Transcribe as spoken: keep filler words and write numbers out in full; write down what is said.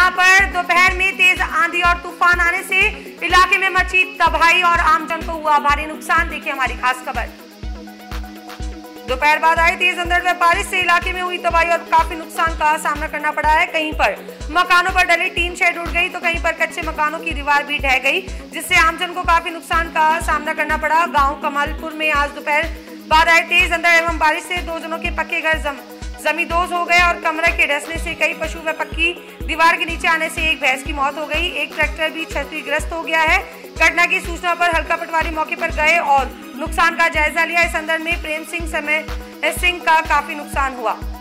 जहां पर दोपहर में तेज आंधी और तूफान आने से इलाके में मची तबाही और आमजन को हुआ भारी नुकसान। देखिए हमारी खास खबर। दोपहर बाद आई तेज अंधड़ व बारिश से इलाके में हुई तबाही और काफी नुकसान का सामना करना पड़ा है। कहीं पर मकानों पर डली टीन शेड उड़ गई तो कहीं पर कच्चे मकानों की दीवार भी ढह गई, जिससे आमजन को काफी नुकसान का सामना करना पड़ा। गांव कमालपुर में आज दोपहर बाद आई तेज अंधड़ एवं बारिश से दो जनों के पक्के घर जम जमींदोज हो गए और कमरे के डसने से कई पशु व पक्की दीवार के नीचे आने से एक भैंस की मौत हो गई। एक ट्रैक्टर भी क्षतिग्रस्त हो गया है। घटना की सूचना पर हल्का पटवारी मौके पर गए और नुकसान का जायजा लिया। इस अंदर में प्रेम सिंह समय सिंह का काफी नुकसान हुआ।